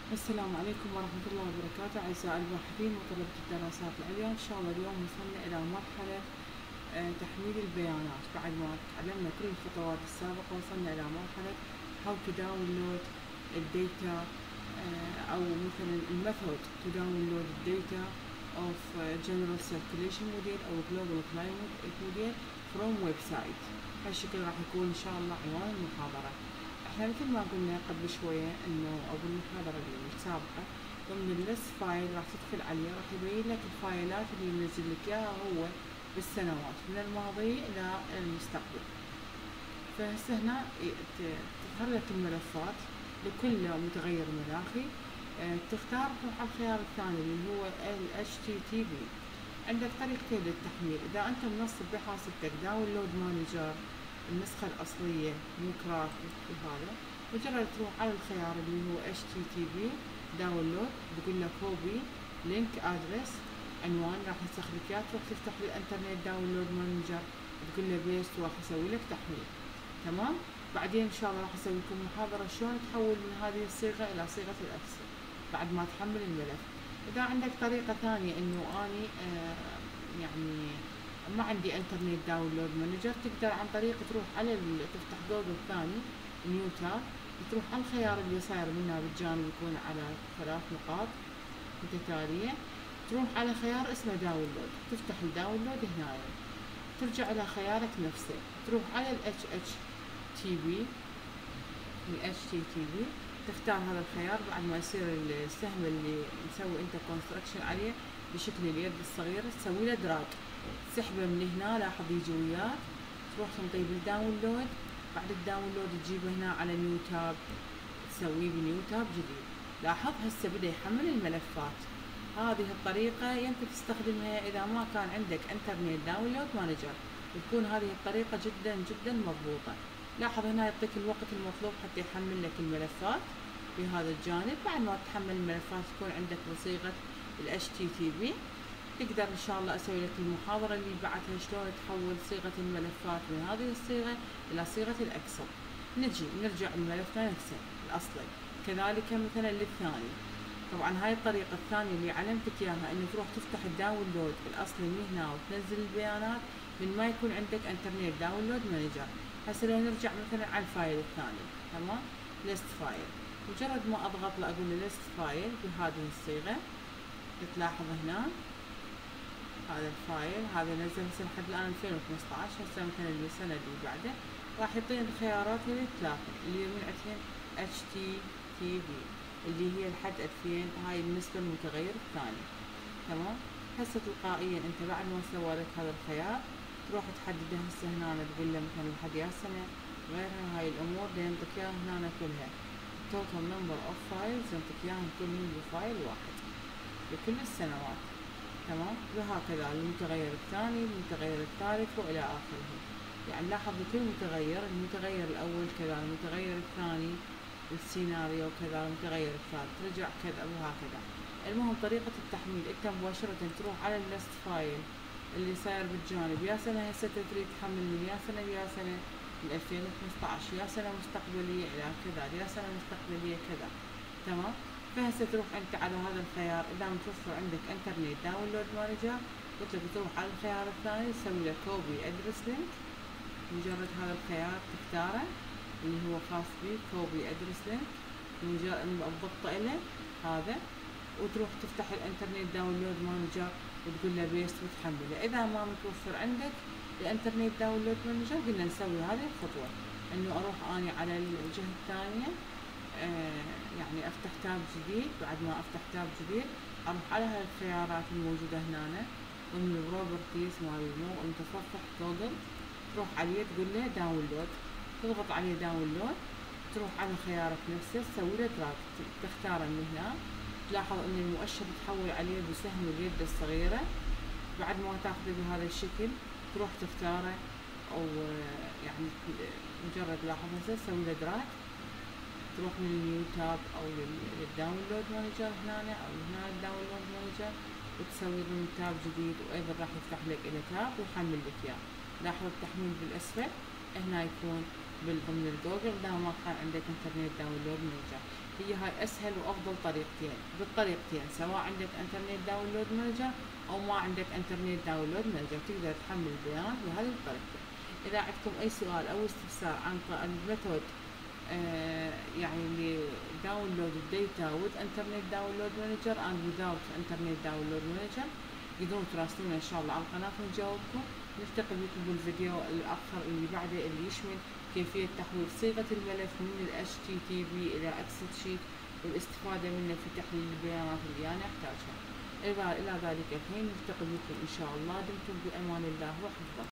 السلام عليكم ورحمة الله وبركاته أعزائي الباحثين وطلبة الدراسات العليا. إن شاء الله اليوم وصلنا إلى مرحلة تحميل البيانات. بعد ما تعلمنا كل الخطوات السابقة وصلنا إلى مرحلة how to download الداتا أو مثلا الميثود to download الداتا of general circulation model أو global climate model from website. هالشكل راح يكون إن شاء الله عنوان المحاضرة. احنا مثل ما قلنا قبل شوية انه او بالمحاضرة السابقة ضمن الليست فايل راح تدخل عليه راح يبين لك الفايلات اللي ينزل لك اياها هو بالسنوات من الماضي الى المستقبل. فهسه هنا تظهر لك الملفات لكل متغير مناخي. تختار تروح على الخيار الثاني اللي هو ال HTTP. عندك طريقتين للتحميل. اذا انت منصب بحاسبتك داونلود مانجر النسخة الأصلية مو كراك وهذا، مجرد تروح على الخيار اللي هو HTTP داونلود، تقول له كوبي لينك ادرس عنوان راح يستخدمك اياه، تروح تفتح بالانترنت داونلود مانجر تقول له بيست وراح يسوي لك تحميل. تمام. بعدين ان شاء الله راح اسوي لكم محاضرة شلون تحول من هذه الصيغة الى صيغة الاكسل بعد ما تحمل الملف. اذا عندك طريقة ثانية انه اني يعني ما عندي انترنت داونلود مانجر، تقدر عن طريق تروح على تفتح جوجل ثاني نيو تاب، تروح على الخيار اللي صاير منها بالجانب يكون على 3 نقاط متتالية، تروح على خيار اسمه داونلود، تفتح الداونلود هنا، ترجع الى خيارك نفسه، تروح على ال HTTP تختار هذا الخيار. بعد ما يصير السهم اللي مسوي انت كونستراكشن عليه بشكل اليد الصغيرة تسوي له دراج، تسحبه من هنا، لاحظ يجي وياك، تروح تنطيه بالداونلود. بعد الداونلود تجيبه هنا على نيو تاب تسويه بنيو تاب جديد. لاحظ هسه بدا يحمل الملفات. هذه الطريقة يمكن تستخدمها اذا ما كان عندك انترنت داونلود مانجر، تكون هذه الطريقة جدا جدا مضبوطة. لاحظ هنا يعطيك الوقت المطلوب حتى يحمل لك الملفات بهذا الجانب. بعد ما تحمل الملفات تكون عندك بصيغة ال HTTP. تقدر ان شاء الله اسوي لك المحاضرة اللي بعدها شلون تحول صيغة الملفات من هذه الصيغة الى صيغة الاكسل. نرجع لملفنا نفسه الاصلي، كذلك مثلا للثاني. طبعا هاي الطريقة الثانية اللي علمتك اياها انه تروح تفتح الداونلود الاصلي من هنا وتنزل البيانات من ما يكون عندك انترنت داونلود مانجر. هسه لو نرجع مثلا على الفايل الثاني، تمام، ليست فايل، مجرد ما اضغط له اقول له ليست فايل بهذه الصيغة، تلاحظ هنا هذا الفايل هذا نزل هسه لحد الان 2015. هسه مثلا السنة اللي بعده راح يعطيني الخيارات اللي ثلاثة اللي من عندهم HTTP اللي هي لحد 2000. هاي بالنسبة للمتغير الثاني. تمام. هسه تلقائيا انت بعد ما سوى لك هذا الخيار تروح تحدده هسه هنا تقول له مثلا لحد يا سنة غيرها. هاي الامور اللي ينطيك اياها هنا كلها total number of files، ينطيك اياهم كلهم بفايل واحد لكل السنوات. تمام. وهكذا المتغير الثاني، المتغير الثالث والى اخره. يعني لاحظ بكل متغير، المتغير الاول كذا، المتغير الثاني السيناريو كذا، المتغير الثالث رجع كذا وهكذا. المهم طريقة التحميل انت مباشرة تروح على الليست فايل اللي صاير بالجانب، يا سنة هسه تريد تحمل من يا سنة من 2015، يا سنة مستقبلية الى كذا، يا سنة مستقبلية كذا. تمام. فهسه تروح انت على هذا الخيار اذا متوفر عندك انترنت داونلود مانجر، قلت لك تروح على الخيار الثاني تسوي له كوبي ادرس لينك. مجرد هذا الخيار تختاره اللي هو خاص بيه كوبي ادرس لينك، مجرد الضغط له هذا وتروح تفتح الانترنت داونلود مانجر وتقول له بيست وتحمله. اذا ما متوفر عندك الانترنت داونلود مانجر قلنا نسوي هذه الخطوة، انه اروح اني على الجهة الثانية يعني افتح تاب جديد. بعد ما افتح تاب جديد اروح على هاي الخيارات الموجودة هنا ضمن البروبرتيز مال المتصفح جوجل، تروح عليه تقول له داونلود، تضغط عليه داونلود، تروح على خيارك نفسه تسوي له دراج، تختاره من هنا. تلاحظ ان المؤشر تحول عليه بسهم اليد الصغيرة. بعد ما تاخذه بهذا الشكل تروح تختاره او يعني مجرد لاحظ هسه تسوي له دراج، تروح من النيو تاب او للداونلود مانجر هنا او هنا الداونلود مانجر وتسوي ضمن تاب جديد، وايضا راح يفتح لك الى تاب ويحمل لك اياه. لاحظ التحميل بالاسفل هنا يكون ضمن الجوجل إذا ما كان عندك انترنت داونلود مانجر. هي هاي اسهل وافضل طريقتين، بالطريقتين سواء عندك انترنت داونلود مانجر او ما عندك انترنت داونلود مانجر تقدر تحمل البيانات بهذه الطريقتين. اذا عندكم اي سؤال او استفسار عن الميثود يعني لداونلود الداتا with internet download manager and without internet download manager تقدرون تراسلونا ان شاء الله على القناة ونجاوبكم. نلتقي بكم بالفيديو الاخر اللي بعده اللي يشمل كيفية تحويل صيغة الملف من ال HTTP الى اكسل شيت والاستفادة منه في تحليل البيانات اللي انا احتاجها. الى ذلك الحين نلتقي بكم ان شاء الله. دمتم بامان الله وحفظه.